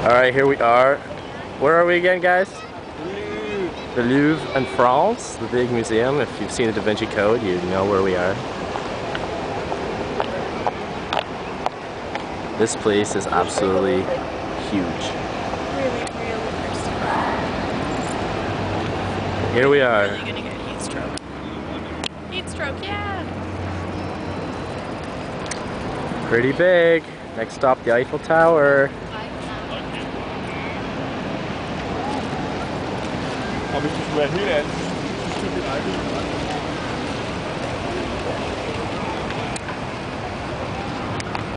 Alright, here we are. Where are we again, guys? The Louvre in France, the big museum. If you've seen the Da Vinci Code, you know where we are. This place is absolutely huge. Here we are. Really gonna get heat stroke. Heat stroke, yeah. Pretty big. Next stop, the Eiffel Tower. Og hvis du skulle være helt ærlig, så skulle det